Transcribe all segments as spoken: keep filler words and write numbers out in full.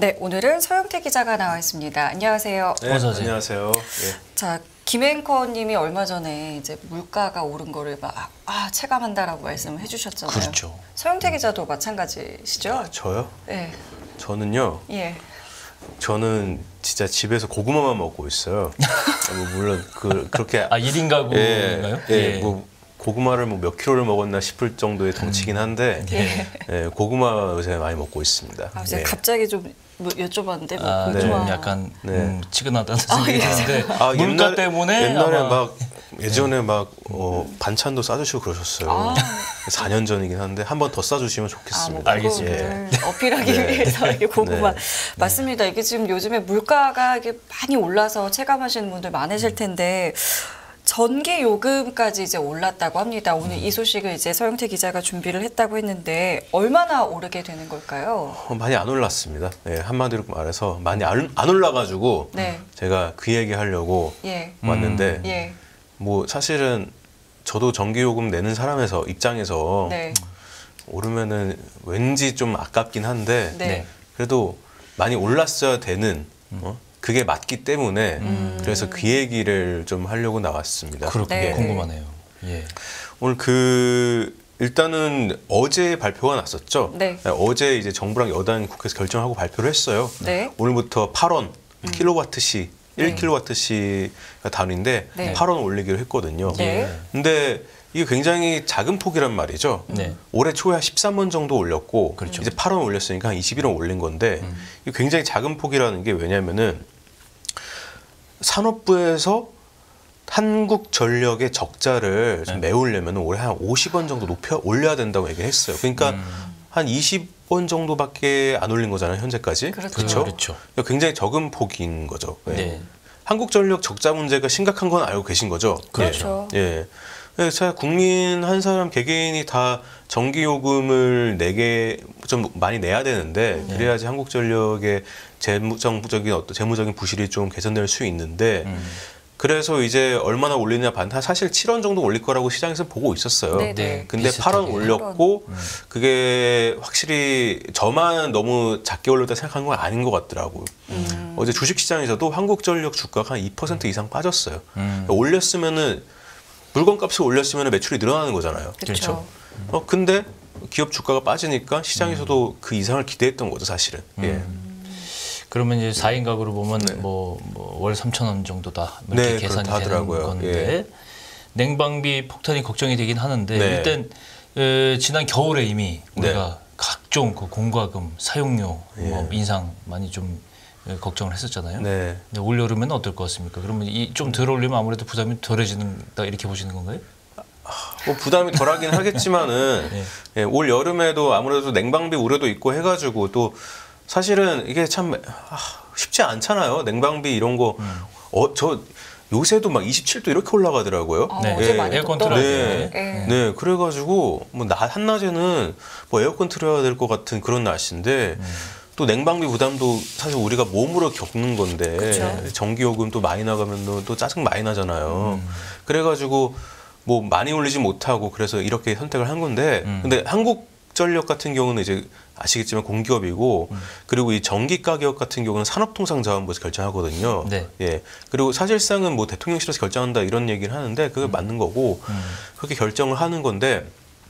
네, 오늘은 서영태 기자가 나와 있습니다. 안녕하세요. 네, 어서 오세요. 안녕하세요. 예. 자, 김앵커님이 얼마 전에 이제 물가가 오른 거를 막 아, 체감한다라고 말씀을 해주셨잖아요. 그렇죠. 서영태 기자도 마찬가지시죠? 아, 저요? 네. 저는요. 예. 저는 진짜 집에서 고구마만 먹고 있어요. 뭐 물론 그 그렇게 아 일 인 가구인가요? 예, 예, 예. 뭐 고구마를 뭐 몇 킬로를 먹었나 싶을 정도의 덩치긴 한데 음. 예. 예, 고구마 요새 많이 먹고 있습니다. 아, 제가 예. 갑자기 좀 뭐 여쭤봤는데 뭐 아, 고구마. 좀 약간 네. 음, 치근하다는 생각이 드는데 아, 물가 옛날, 때문에 옛날에 아마 막 예전에 막 어, 반찬도 싸주시고 그러셨어요. 아. 사 년 전이긴 한데 한 번 더 싸주시면 좋겠습니다. 아, 뭐 알겠습니다. 어필하기 네. 위해서 이게 고구마 네. 맞습니다. 이게 지금 요즘에 물가가 이게 많이 올라서 체감하시는 분들 많으실 텐데 전기 요금까지 이제 올랐다고 합니다. 오늘 이 소식을 이제 서영태 기자가 준비를 했다고 했는데 얼마나 오르게 되는 걸까요? 어, 많이 안 올랐습니다. 예, 한마디로 말해서 많이 안, 안 올라가지고 네. 제가 그 얘기 하려고 예. 왔는데 예. 뭐 사실은 저도 전기요금 내는 사람에서 입장에서 네. 오르면은 왠지 좀 아깝긴 한데 네. 네. 그래도 많이 올랐어야 되는 어? 그게 맞기 때문에 음. 그래서 그 얘기를 좀 하려고 나왔습니다. 그렇게 네. 궁금하네요. 예. 오늘 그 일단은 어제 발표가 났었죠. 네. 어제 이제 정부랑 여당이 국회에서 결정하고 발표를 했어요. 네. 오늘부터 팔 원 킬로와트시 네. 일 킬로와트시가 단위인데 네. 팔 원 올리기로 했거든요. 네. 근데 이게 굉장히 작은 폭이란 말이죠. 네. 올해 초에 한 십삼 원 정도 올렸고 그렇죠. 이제 팔 원 올렸으니까 한 이십일 원 올린 건데 음. 이게 굉장히 작은 폭이라는 게 왜냐면은 산업부에서 한국전력의 적자를 좀 네. 메우려면 올해 한 오십 원 정도 높여 올려야 된다고 얘기했어요. 그러니까 음. 한 이십 원 정도밖에 안 올린 거잖아요, 현재까지. 그렇죠. 그렇죠? 그렇죠. 굉장히 적은 폭인 거죠. 네. 네. 한국전력 적자 문제가 심각한 건 알고 계신 거죠? 그렇죠. 예. 예. 그래서 국민 한 사람 개개인이 다 전기요금을 내게 좀 많이 내야 되는데 그래야지 한국전력의 재무적인 어떤 재무적인 부실이 좀 개선될 수 있는데 음. 그래서 이제 얼마나 올리냐 반타 사실 칠 원 정도 올릴 거라고 시장에서 보고 있었어요. 네, 네. 근데 팔 원 비슷하게. 올렸고 그게 확실히 저만 너무 작게 올렸다 생각한 건 아닌 것 같더라고요. 음. 어제 주식시장에서도 한국전력 주가가 한 이 퍼센트 이상 빠졌어요. 음. 올렸으면은 물건값을 올렸으면 매출이 늘어나는 거잖아요. 그렇죠. 어 근데 기업 주가가 빠지니까 시장에서도 그 이상을 기대했던 거죠, 사실은. 예. 그러면 이제 사 인 가구로 보면 네. 뭐 월 삼천 원 정도다 이렇게 네, 계산이 그렇다 되는 하더라고요. 건데 예. 냉방비 폭탄이 걱정이 되긴 하는데 네. 일단 에, 지난 겨울에 이미 네. 우리가 각종 그 공과금, 사용료 뭐 예. 인상 많이 좀 에, 걱정을 했었잖아요. 네. 근데 올 여름에는 어떨 것 같습니까? 그러면 이 좀 덜 올리면 아무래도 부담이 덜해지는다 이렇게 보시는 건가요? 뭐 부담이 덜하긴 하겠지만은 네. 예, 올 여름에도 아무래도 냉방비 우려도 있고 해가지고 또 사실은 이게 참 아, 쉽지 않잖아요. 냉방비 이런 거. 어, 저 요새도 막 이십칠 도 이렇게 올라가더라고요. 아, 네. 어제 예. 많이 에어컨 덥더라고요. 네. 예. 네, 그래가지고 뭐 나, 한낮에는 뭐 에어컨 틀어야 될 것 같은 그런 날씨인데 또 냉방비 부담도 사실 우리가 몸으로 겪는 건데 그쵸. 전기요금 또 많이 나가면 또, 또 짜증 많이 나잖아요. 그래가지고 뭐 많이 올리지 못하고 그래서 이렇게 선택을 한 건데 음. 근데 한국전력 같은 경우는 이제 아시겠지만 공기업이고 음. 그리고 이 전기 가격 같은 경우는 산업통상자원부에서 결정하거든요. 네. 예. 그리고 사실상은 뭐 대통령실에서 결정한다 이런 얘기를 하는데 그게 맞는 거고 음. 그렇게 결정을 하는 건데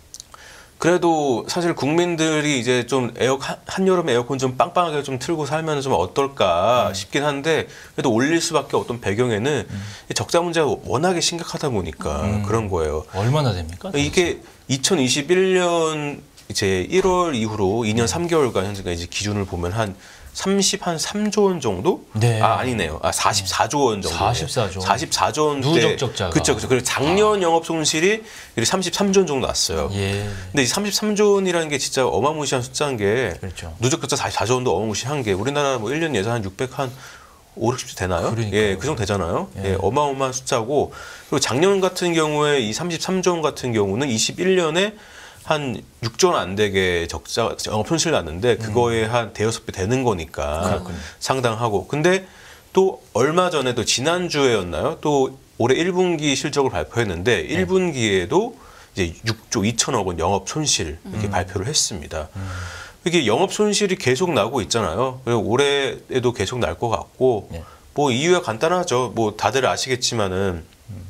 그래도 사실 국민들이 이제 좀 에어 한여름에 에어컨 좀 빵빵하게 좀 틀고 살면 좀 어떨까 음. 싶긴 한데 그래도 올릴 수밖에 어떤 배경에는 이 적자 문제가 워낙에 심각하다 보니까 음. 그런 거예요. 얼마나 됩니까? 이게 이천이십일 년 이제 일월 이후로 이 년 삼 개월간 현재가 이제 기준을 보면 한 삼십 한 삼조 원 정도? 네. 아 아니네요. 아 사십사조 원 정도. 사십사조. 사십사조 원. 누적 적자가. 그렇죠, 그렇죠. 그리고 작년 영업 손실이 삼십삼조 원 정도 났어요. 예. 근데 이 삼십삼조 원이라는 게 진짜 어마무시한 숫자인 게 그렇죠. 누적 적자 사십사조 원도 어마무시한 게 우리나라 뭐 일 년 예산 한 육백 한 오백육십 되나요? 그러니까요. 예, 그 정도 되잖아요. 예. 예, 어마어마한 숫자고 그리고 작년 같은 경우에 이 삼십삼조 원 같은 경우는 이십일 년에 한 육조 원 안 되게 적자 영업 손실 났는데 그거에 한 대여섯 배 되는 거니까 그렇군요. 상당하고 근데 또 얼마 전에 또 지난주에였나요? 또 올해 일 분기 실적을 발표했는데 일 분기에도 이제 육조 이천억 원 영업 손실 이렇게 발표를 했습니다. 이게 영업 손실이 계속 나고 있잖아요. 그리고 올해에도 계속 날 것 같고 네. 뭐 이유가 간단하죠. 뭐 다들 아시겠지만은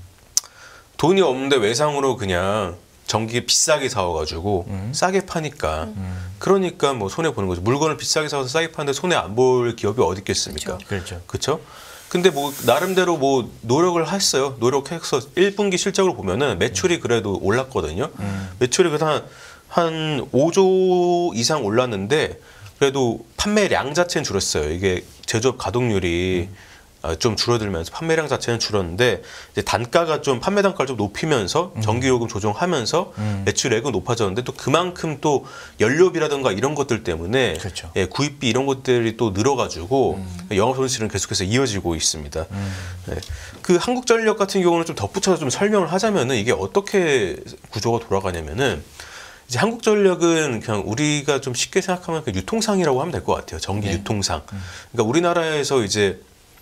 돈이 없는데 외상으로 그냥 전기 비싸게 사와가지고 음. 싸게 파니까 음. 그러니까 뭐 손해 보는 거죠. 물건을 비싸게 사와서 싸게 파는데 손해 안 볼 기업이 어디 있겠습니까? 그렇죠. 그렇죠? 근데 뭐 나름대로 뭐 노력을 했어요. 노력해서 일 분기 실적을 보면은 매출이 그래도 올랐거든요. 음. 매출이 그래도 한, 한 오조 이상 올랐는데 그래도 판매량 자체는 줄었어요. 이게 제조업 가동률이 음. 좀 줄어들면서 판매량 자체는 줄었는데 이제 단가가 좀 판매 단가를 좀 높이면서 음. 전기요금 조정하면서 음. 매출액은 높아졌는데 또 그만큼 또 연료비라든가 이런 것들 때문에 그렇죠. 예, 구입비 이런 것들이 또 늘어가지고 음. 영업 손실은 계속해서 이어지고 있습니다. 음. 예. 그 한국전력 같은 경우는 좀 덧붙여서 좀 설명을 하자면은 이게 어떻게 구조가 돌아가냐면은 이제 한국전력은 그냥 우리가 좀 쉽게 생각하면 그 유통상이라고 하면 될 것 같아요. 전기 네. 유통상. 그러니까 우리나라에서 이제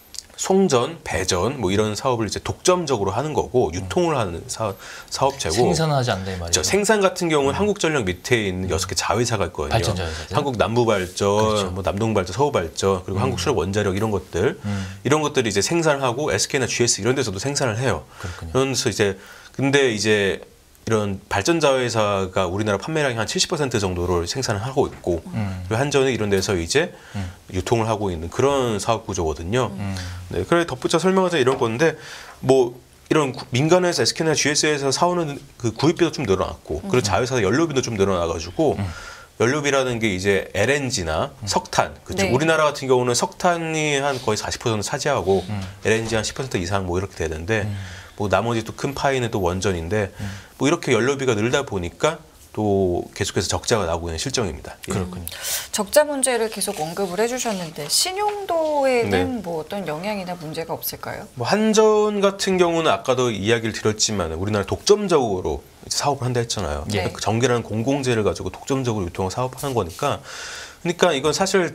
송전, 배전 뭐 이런 사업을 이제 독점적으로 하는 거고 유통을 하는 사, 사업체고 생산하지 않는다 이 말이죠. 그렇죠. 생산 같은 경우는 음. 한국전력 밑에 있는 여섯 개 자회사가 있거든요. 발전자회사죠. 한국 남부발전, 그렇죠. 뭐 남동발전, 서울발전 그리고 음. 한국수력원자력 이런 것들 음. 이런 것들이 이제 생산하고 에스케이나 지에스 이런 데서도 생산을 해요. 그렇군요. 그래서 이제 근데 이제 이런 발전자회사가 우리나라 판매량이 한 칠십 퍼센트 정도를 생산을 하고 있고 음. 그리고 한전은 이런 데서 이제 음. 유통을 하고 있는 그런 사업 구조거든요. 음. 네, 그래 덧붙여 설명하자 이런 건데 뭐 이런 민간회사 에스케이나 지에스에서 사오는 그 구입비도 좀 늘어났고 음. 그리고 자회사 연료비도 좀 늘어나가지고 음. 연료비라는 게 이제 엘엔지나 음. 석탄, 그렇죠. 네. 우리나라 같은 경우는 석탄이 한 거의 사십 퍼센트 차지하고 음. 엘엔지 한 십 퍼센트 이상 뭐 이렇게 되는데. 음. 뭐 나머지 또 큰 파이는 또 원전인데 음. 뭐 이렇게 연료비가 늘다 보니까 또 계속해서 적자가 나오고 있는 실정입니다. 예. 그렇군요. 적자 문제를 계속 언급을 해주셨는데 신용도에는 네. 뭐 어떤 영향이나 문제가 없을까요? 뭐 한전 같은 경우는 아까도 이야기를 드렸지만 우리나라 독점적으로 사업을 한다 했잖아요. 네. 그 전기라는 공공재를 가지고 독점적으로 유통을 사업하는 거니까. 그러니까 이건 사실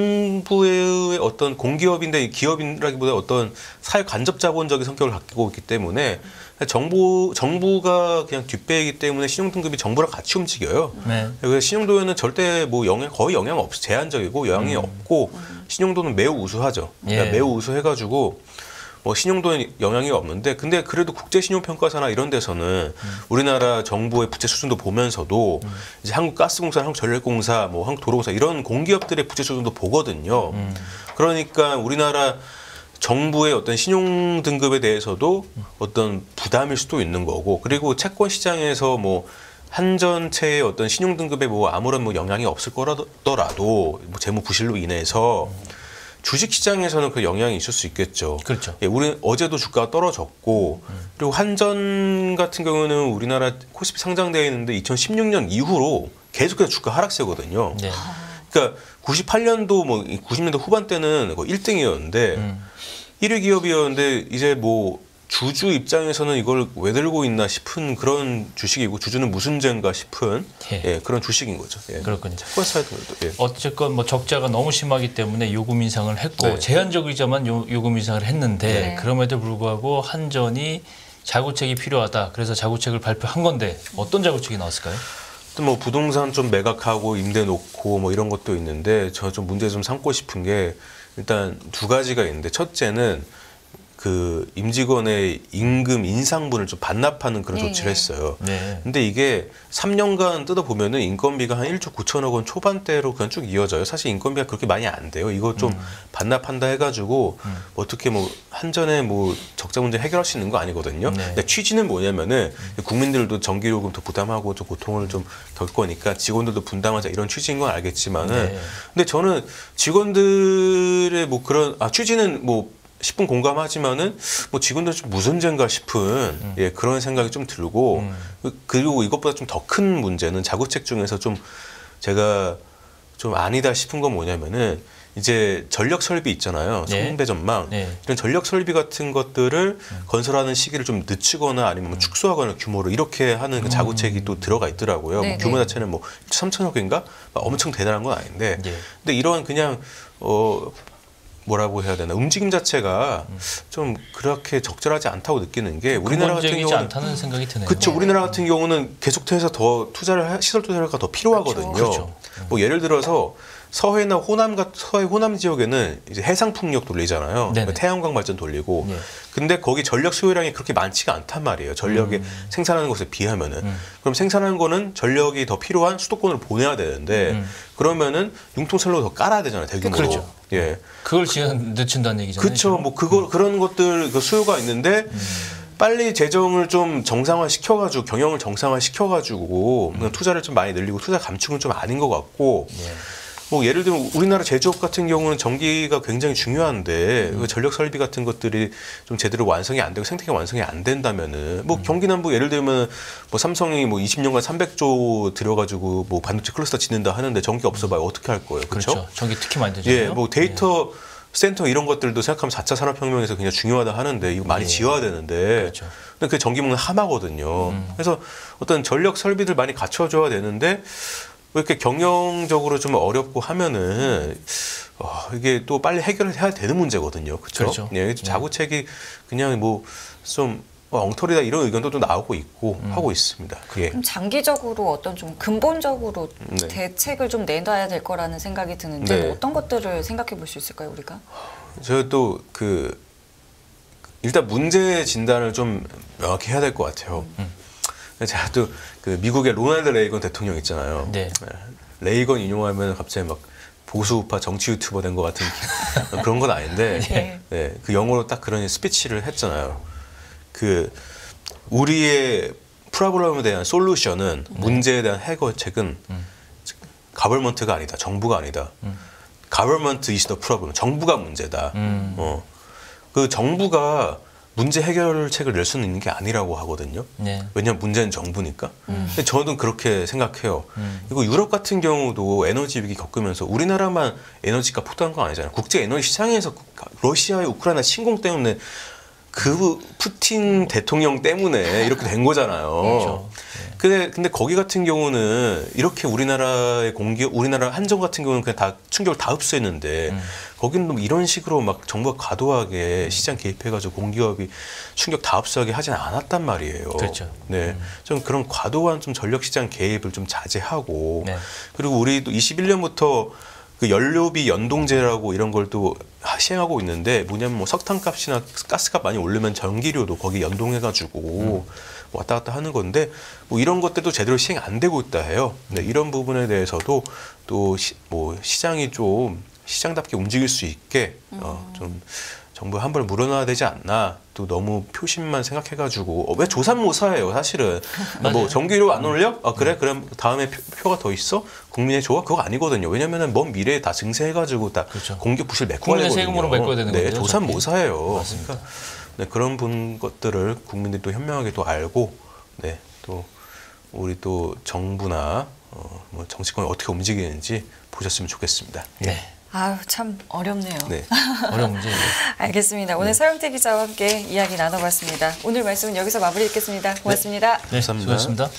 정부의 어떤 공기업인데 기업이라기보다 어떤 사회 간접 자본적인 성격을 갖고 있기 때문에 정부 정부가 그냥 뒷배이기 때문에 신용 등급이 정부랑 같이 움직여요. 네. 그래서 신용도에는 절대 뭐 영향 거의 영향 없 제한적이고 영향이 음. 없고 신용도는 매우 우수하죠. 그러니까 예. 매우 우수해가지고. 뭐 신용도에 영향이 없는데 근데 그래도 국제신용평가사나 이런 데서는 음. 우리나라 정부의 부채 수준도 보면서도 음. 이제 한국가스공사, 한국전력공사, 뭐 한국도로공사 이런 공기업들의 부채 수준도 보거든요. 음. 그러니까 우리나라 정부의 어떤 신용 등급에 대해서도 음. 어떤 부담일 수도 있는 거고 그리고 채권 시장에서 뭐 한전체의 어떤 신용 등급에 뭐 아무런 뭐 영향이 없을 거라도 뭐 재무 부실로 인해서 음. 주식 시장에서는 그 영향이 있을 수 있겠죠. 그렇죠. 예, 우리 어제도 주가가 떨어졌고 음. 그리고 한전 같은 경우는 우리나라 코스피 상장되어 있는데 이천십육 년 이후로 계속해서 주가 하락세거든요. 네. 그러니까 구십팔 년도 뭐 구십 년대 후반 때는 일 등이었는데 음. 일 위 기업이었는데 이제 뭐 주주 입장에서는 이걸 왜 들고 있나 싶은 그런 주식이고 주주는 무슨 죄인가 싶은 예. 예, 그런 주식인 거죠. 예. 그렇군요. 채권사들도 예. 어쨌건 뭐 적자가 너무 심하기 때문에 요금 인상을 했고 네. 제한적이지만 요, 요금 인상을 했는데 네. 그럼에도 불구하고 한전이 자구책이 필요하다. 그래서 자구책을 발표한 건데 어떤 자구책이 나왔을까요? 또 뭐 부동산 좀 매각하고 임대 놓고 뭐 이런 것도 있는데 저 좀 문제 좀 삼고 싶은 게 일단 두 가지가 있는데 첫째는 그 임직원의 임금 인상분을 좀 반납하는 그런 네. 조치를 했어요. 네. 근데 이게 삼 년간 뜯어보면은 인건비가 한 일조 구천억 원 초반대로 그냥 쭉 이어져요. 사실 인건비가 그렇게 많이 안 돼요. 이거 좀 음. 반납한다 해가지고 음. 어떻게 뭐 한전에 뭐 적자 문제 해결할 수 있는 거 아니거든요. 네. 근데 취지는 뭐냐면은 국민들도 전기요금 더 부담하고 좀 고통을 좀 겪을 거니까 직원들도 분담하자 이런 취지인 건 알겠지만은 네. 근데 저는 직원들의 뭐 그런 아 취지는 뭐 십 분 공감하지만은 뭐 직원들 좀 무슨 죄인가 싶은 음. 예 그런 생각이 좀 들고 음. 그리고 이것보다 좀 더 큰 문제는 자구책 중에서 좀 제가 좀 아니다 싶은 건 뭐냐면은 이제 전력 설비 있잖아요. 네. 송배 전망 네. 이런 전력 설비 같은 것들을 음. 건설하는 시기를 좀 늦추거나 아니면 뭐 축소하거나 규모를 이렇게 하는 그 자구책이 또 들어가 있더라고요. 네, 뭐 규모 네. 자체는 뭐 삼천억인가 엄청 대단한 건 아닌데 네. 근데 이런 그냥 어 뭐라고 해야 되나 움직임 자체가 좀 그렇게 적절하지 않다고 느끼는 게 우리나라 같은 근본적이지 경우는 않다는 생각이 드네요. 그렇죠. 네. 우리나라 같은 경우는 계속해서 더 투자를 하- 시설 투자가 더 필요하거든요. 그렇죠. 뭐 예를 들어서 서해나 호남 같 서해 호남 지역에는 이제 해상 풍력 돌리잖아요. 네네. 태양광 발전 돌리고. 네. 근데 거기 전력 수요량이 그렇게 많지가 않단 말이에요. 전력이 음. 생산하는 것에 비하면은. 음. 그럼 생산하는 거는 전력이 더 필요한 수도권으로 보내야 되는데 음. 그러면은 융통선로 더 깔아야 되잖아요. 대규모로. 그렇죠. 예. 그걸 지연 늦춘다는 얘기잖아요. 그렇죠. 뭐 그거 그런 것들 그 수요가 있는데 빨리 재정을 좀 정상화 시켜가지고 경영을 정상화 시켜가지고 그냥 투자를 좀 많이 늘리고 투자 감축은 좀 아닌 것 같고 네. 뭐 예를 들면 우리나라 제조업 같은 경우는 전기가 굉장히 중요한데 그 전력 설비 같은 것들이 좀 제대로 완성이 안 되고 생태계 완성이 안 된다면은 뭐 경기 남부 예를 들면 뭐 삼성이 뭐 이십 년간 삼백조 들여가지고 뭐 반도체 클러스터 짓는다 하는데 전기 없어봐야 어떻게 할 거예요, 그렇죠? 그렇죠. 전기 특히 많이 되잖아요. 예, 뭐 데이터 센터 이런 것들도 생각하면 사 차 산업혁명에서 굉장히 중요하다 하는데 이거 많이 예. 지어야 되는데 그렇죠. 근데 그 전기 먹는 하마거든요. 음. 그래서 어떤 전력 설비들 많이 갖춰줘야 되는데 왜 이렇게 경영적으로 좀 어렵고 하면은 어, 이게 또 빨리 해결을 해야 되는 문제거든요. 그렇죠? 그렇죠. 예, 자구책이 그냥 뭐 좀 엉터리다 이런 의견도 또 나오고 있고 음. 하고 있습니다. 예. 그럼 장기적으로 어떤 좀 근본적으로 네. 대책을 좀 내놔야 될 거라는 생각이 드는데 네. 뭐 어떤 것들을 생각해 볼 수 있을까요, 우리가? 저 또 그 일단 문제 진단을 좀 명확히 해야 될 것 같아요. 음. 제가 또 그 미국의 로널드 레이건 대통령 있잖아요. 네. 레이건 인용하면 갑자기 막 보수 우파 정치 유튜버 된 것 같은 그런 건 아닌데, 네. 네, 그 영어로 딱 그런 스피치를 했잖아요. 그 우리의 프로블럼에 대한 솔루션은 문제에 대한 해결책은 음. 가버먼트가 아니다, 정부가 아니다. 음. 가버먼트 is the problem. 정부가 문제다. 음. 어. 그 정부가 문제 해결책을 낼 수는 있는 게 아니라고 하거든요. 네. 왜냐하면 문제는 정부니까. 근데 저는 그렇게 생각해요. 음. 그리고 유럽 같은 경우도 에너지 위기 겪으면서 우리나라만 에너지가 폭등한 건 아니잖아요. 국제 에너지 시장에서 러시아의 우크라이나 침공 때문에 그 푸틴 대통령 때문에 이렇게 된 거잖아요. 그렇죠. 근데 근데 거기 같은 경우는 이렇게 우리나라의 공기, 우리나라 한정 같은 경우는 그냥 다 충격을 다 흡수했는데 음. 거기는 뭐 이런 식으로 막 정부가 과도하게 시장 개입해가지고 공기업이 충격 다 흡수하게 하진 않았단 말이에요. 그렇죠. 네, 좀 그런 과도한 좀 전력 시장 개입을 좀 자제하고 네. 그리고 우리도 이십일 년부터 그 연료비 연동제라고 이런 걸 또 시행하고 있는데 뭐냐면 뭐 석탄값이나 가스값 많이 오르면 전기료도 거기 연동해가지고 왔다 갔다 하는 건데 뭐 이런 것들도 제대로 시행 안 되고 있다 해요. 네, 이런 부분에 대해서도 또 뭐 시장이 좀 시장답게 움직일 수 있게 어, 좀 정부 한 번 물어놔야 되지 않나. 또 너무 표심만 생각해가지고 어, 왜 조삼모사예요 사실은. 뭐 전기료 안 올려? 아 그래? 그럼 다음에 표, 표가 더 있어? 국민의 조화? 그거 아니거든요. 왜냐면은 먼 미래에 다 증세해가지고 다 그렇죠. 공기 부실 메꿔야 국민의 되거든요. 세금으로 메꿔야 되는 네, 거죠, 조삼모사예요. 맞습니다. 그러니까 네, 그런 분 것들을 국민들이 또 현명하게 또 알고, 네, 또 우리 또 정부나 어, 뭐 정치권이 어떻게 움직이는지 보셨으면 좋겠습니다. 네. 아유, 참 어렵네요. 네. 어려운 문제예요. 알겠습니다. 오늘 서영태 기자와 함께 이야기 나눠봤습니다. 오늘 말씀은 여기서 마무리 짓겠습니다. 고맙습니다. 네, 감사합니다. 수고하셨습니다.